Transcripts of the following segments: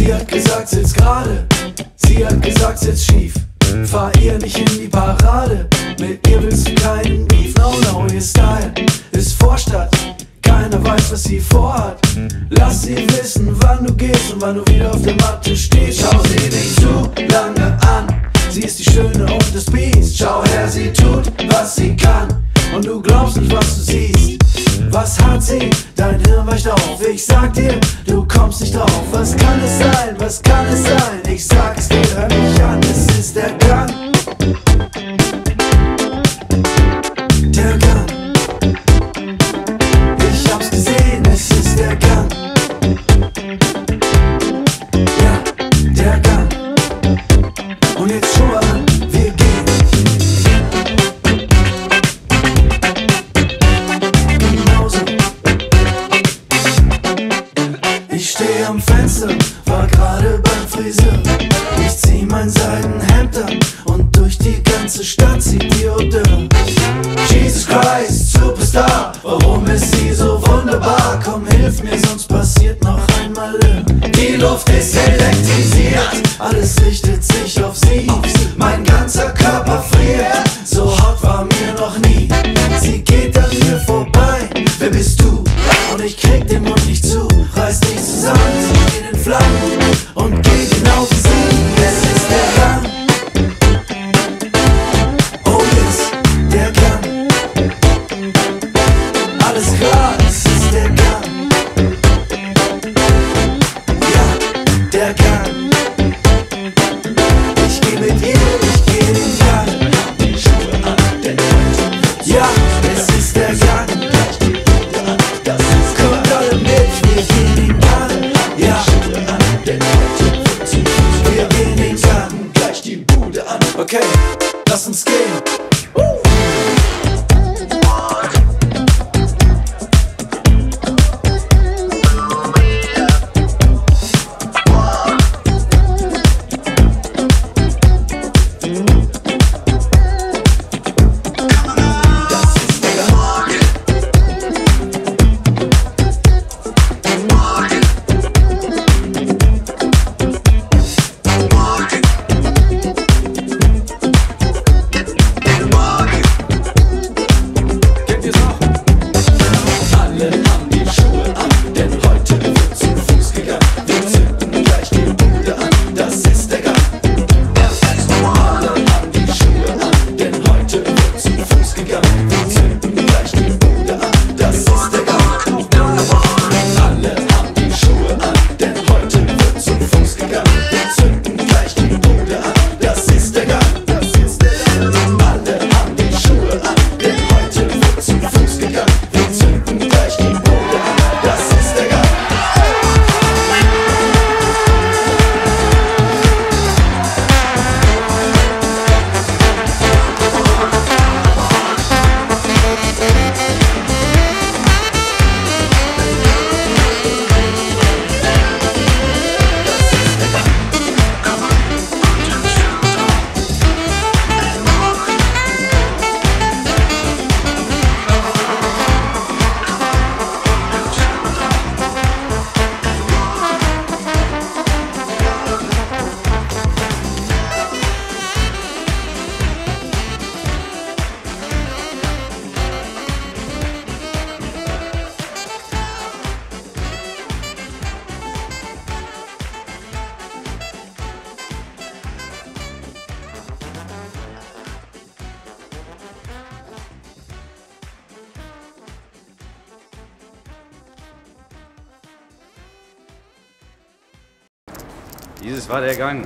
Sie hat gesagt, sitz gerade, sie hat gesagt, sitz schief. Fahr ihr nicht in die Parade, mit ihr willst du keinen Beef. No, no, ihr Style ist Vorstadt, keiner weiß, was sie vorhat. Lass sie wissen, wann du gehst und wann du wieder auf der Matte stehst. Schau sie nicht zu lange an, sie ist die Schöne und das Biest. Schau her, sie tut, was sie kann, und du glaubst nicht, was du siehst. Was hat sie? Dein Hirn weicht auf. Ich sag dir, du kommst nicht drauf. Was kann es sein? Was kann es sein? Ich sag es dir, hör mich an. Es ist der Gang. Der Gang. Ich hab's gesehen, es ist der Gang. Ja, der Gang. Und jetzt schau an, wir gehen. Ich steh am Fenster, war gerade beim Friseur. Ich zieh mein Seidenhemd an und durch die ganze Stadt zieht die Odeur. Jesus Christ, Superstar, warum ist sie so wunderbar? Komm, hilf mir, sonst passiert noch ein Malheur. Die Luft ist elektrisiert, alles richtet sich auf sie. Mein ganzer Körper friert, so hot war mir noch nie. Sie geht an mir vorbei, wer bist du? Und ich krieg den Mund nicht zu. Reiß dich zusammen, sie steht in Flammen und geh genau wie sie. Es ist der Gang. Oh yes, der Gang. Alles klar, es ist der Gang. Ja, der Gang. Ich geh mit ihr, ich geh in den Gang. Ja, es ist der Gang. Kommt alle mit, wir gehen den Gang. Ja, wir gehen den Gang. Gleich die Bude an. Okay, lass uns gehen. Dieses war der Gang.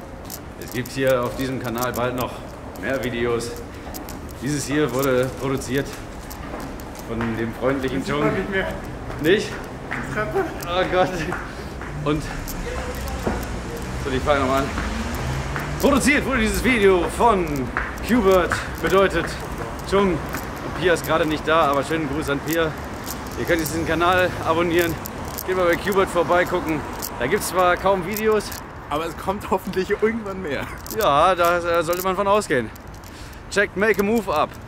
Es gibt hier auf diesem Kanal bald noch mehr Videos. Dieses hier wurde produziert von dem freundlichen Chung. Nicht mehr. Nicht? Die Treppe. Oh Gott. Und so, die fangen nochmal an. Produziert wurde dieses Video von Qbert, bedeutet Chung. Und Pia ist gerade nicht da, aber schönen Gruß an Pia. Ihr könnt diesen Kanal abonnieren. Geht mal bei Qbert vorbeigucken. Da gibt es zwar kaum Videos, aber es kommt hoffentlich irgendwann mehr. Ja, da sollte man von ausgehen. Checkt Make a Move ab.